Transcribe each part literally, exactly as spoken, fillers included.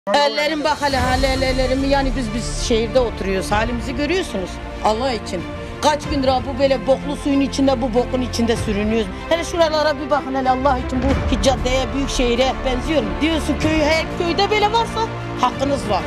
Ellerim bak hele hallerimi, yani biz biz şehirde oturuyoruz, halimizi görüyorsunuz Allah için. Kaç gündür bu böyle boklu suyun içinde, bu bokun içinde sürünüyoruz. Hele şuralara bir bakın hele Allah için, bu hiç caddeye, büyük şehire benziyor mu? Diyorsun köy, her köyde böyle varsa hakkınız var.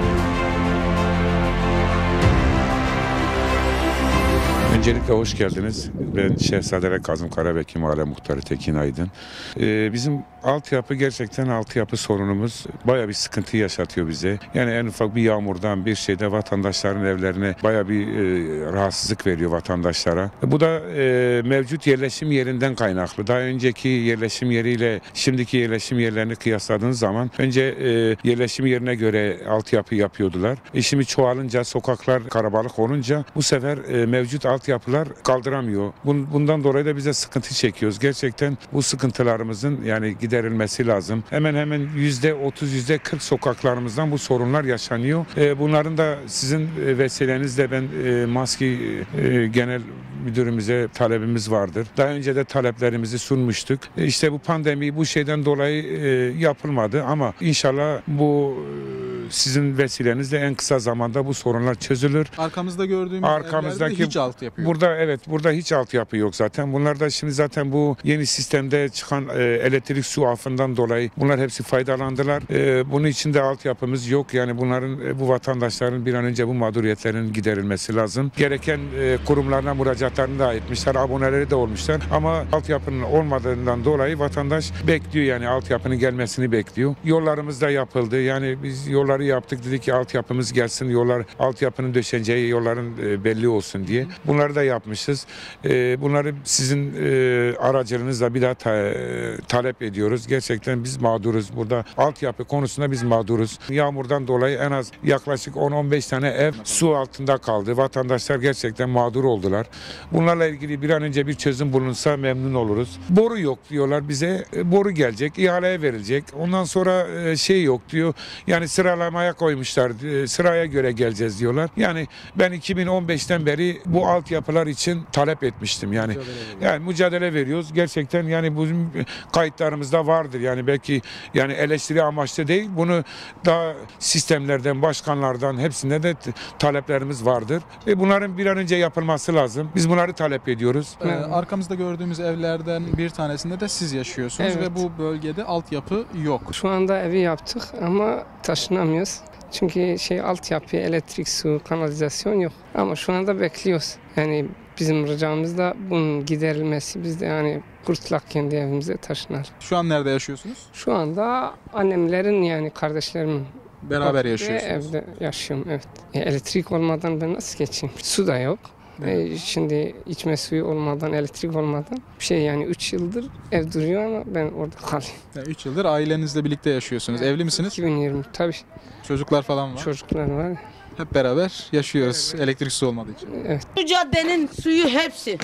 Öncelikle hoş geldiniz. Ben Şehzade Kazım Karabekir Mahalle Muhtarı Tekin Aydın. Ee, bizim altyapı gerçekten altyapı sorunumuz bayağı bir sıkıntı yaşatıyor bize. Yani en ufak bir yağmurdan, bir şeyde vatandaşların evlerine bayağı bir e, rahatsızlık veriyor vatandaşlara. Bu da e, mevcut yerleşim yerinden kaynaklı. Daha önceki yerleşim yeriyle şimdiki yerleşim yerlerini kıyasladığınız zaman önce e, yerleşim yerine göre altyapı yapıyordular. E şimdi çoğalınca, sokaklar karabalık olunca bu sefer e, mevcut altyapılar kaldıramıyor. Bundan dolayı da bize sıkıntı çekiyoruz. Gerçekten bu sıkıntılarımızın yani giderilmesi lazım. Hemen hemen yüzde otuz, yüzde kırk sokaklarımızdan bu sorunlar yaşanıyor. Bunların da sizin vesilenizle ben Maski Genel Müdürümüze talebimiz vardır. Daha önce de taleplerimizi sunmuştuk. İşte bu pandemi bu şeyden dolayı yapılmadı ama inşallah bu sizin vesilenizle en kısa zamanda bu sorunlar çözülür. Arkamızda gördüğümüz Arkamızdaki hiç altyapı yok. Burada evet burada hiç altyapı yok zaten. Bunlar da şimdi zaten bu yeni sistemde çıkan e, elektrik su afından dolayı bunlar hepsi faydalandılar. E, bunun için de altyapımız yok. Yani bunların e, bu vatandaşların bir an önce bu mağduriyetlerin giderilmesi lazım. Gereken e, kurumlarına müracaatlarını da etmişler. Aboneleri de olmuşlar. Ama altyapının olmadığından dolayı vatandaş bekliyor, yani altyapının gelmesini bekliyor. Yollarımız da yapıldı. Yani biz yolları yaptık, dedik ki altyapımız gelsin. Yollar, altyapının döşeneceği yolların e, belli olsun diye. Bunları da yapmışız. E, bunları sizin e, aracılığınızla bir daha ta, talep ediyoruz. Gerçekten biz mağduruz. Burada altyapı konusunda biz mağduruz. Yağmurdan dolayı en az yaklaşık on on beş tane ev su altında kaldı. Vatandaşlar gerçekten mağdur oldular. Bunlarla ilgili bir an önce bir çözüm bulunsa memnun oluruz. Boru yok diyorlar bize. E, boru gelecek, ihaleye verilecek. Ondan sonra e, şey yok diyor. Yani sıralamaya koymuşlar. E, sıraya göre geleceğiz diyorlar. Yani ben iki bin on beşten beri bu altyapılar için talep etmiştim. Yani mücadele yani mücadele veriyoruz. Gerçekten yani bu kayıtlarımızda vardır. Yani belki yani eleştiri amaçlı değil. Bunu daha sistemlerden, başkanlardan hepsinde de taleplerimiz vardır. Ve bunların bir an önce yapılması lazım. Biz bunları talep ediyoruz. Ee, arkamızda gördüğümüz evlerden bir tanesinde de siz yaşıyorsunuz, evet. Ve bu bölgede altyapı yok. Şu anda evi yaptık ama taşınamıyoruz. Çünkü şey altyapı, elektrik, su, kanalizasyon yok. Ama şu anda bekliyoruz. Yani bizim ricamız da bunun giderilmesi. Biz de yani kurtulak kendi evimize taşınalım. Şu an nerede yaşıyorsunuz? Şu anda annemlerin yani kardeşlerimin beraber yaşıyorsunuz. Evde yaşıyorum, evet. E, elektrik olmadan ben nasıl geçeyim? Su da yok. E, şimdi içme suyu olmadan, elektrik olmadan bir şey yani üç yıldır ev duruyor ama ben orada kalayım. Yani üç yıldır ailenizle birlikte yaşıyorsunuz. Evet. Evli misiniz? iki bin yirmi tabii. Çocuklar falan var. Çocuklar var. Hep beraber yaşıyoruz, evet. Elektrik su olmadığı için. Evet. Bu caddenin suyu hepsi.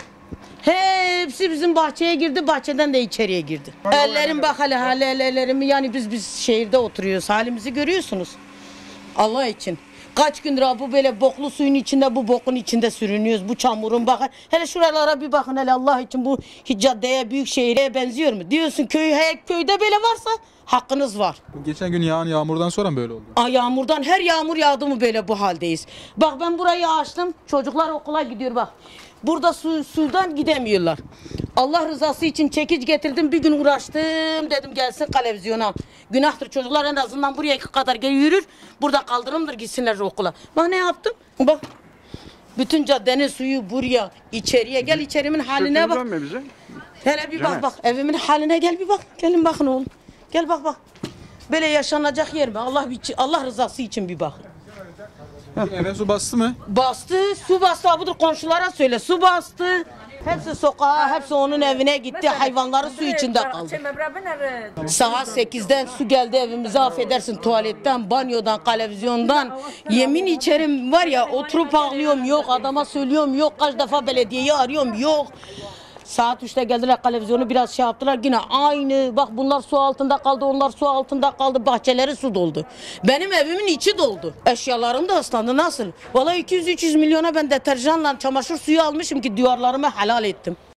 Hepsi bizim bahçeye girdi, bahçeden de içeriye girdi. Ellerim bak hele hallerimi, yani biz biz şehirde oturuyoruz, halimizi görüyorsunuz Allah için. Kaç gündür bu böyle boklu suyun içinde, bu bokun içinde sürünüyoruz, bu çamurun bakın. Hele şuralara bir bakın hele Allah için, bu hiç caddeye, büyük şehire benziyor mu? Diyorsun köy, her köyde böyle varsa hakkınız var. Geçen gün yağan yağmurdan sonra mı böyle oldu? Aa, yağmurdan, her yağmur yağdı mı böyle bu haldeyiz. Bak ben burayı açtım, çocuklar okula gidiyor bak. Burada su, sudan gidemiyorlar. Allah rızası için çekiç getirdim, bir gün uğraştım, dedim gelsin televizyona. Günahtır, çocuklar en azından buraya kadar gel yürür, burada kaldırımdır, gitsinler okula. Bak ne yaptım? Bak. Bütün caddenin suyu buraya, içeriye. Gel içerimin haline bak. Hele bir bak bak, evimin haline gel bir bak. Gelin bakın oğlum. Gel bak bak. Böyle yaşanacak yer mi? Allah Allah rızası için bir bak. Eve su bastı mı? Bastı, su bastı. Budur komşulara söyle, su bastı. Hepsi sokağa, hepsi onun evine gitti. Hayvanları su içinde kaldı. Saat sekizden su geldi evimize, affedersin, tuvaletten, banyodan, televizyondan. Yemin içerim var ya, oturup ağlıyorum, yok adama söylüyorum, yok kaç defa belediyeyi arıyorum, yok. Saat üçte geldiler, televizyonu biraz şey yaptılar, yine aynı. Bak bunlar su altında kaldı, onlar su altında kaldı, bahçeleri su doldu. Benim evimin içi doldu. Eşyalarım da ıslandı, nasıl? Vallahi iki yüz üç yüz milyona ben deterjanla çamaşır suyu almışım ki duvarlarımı helal ettim.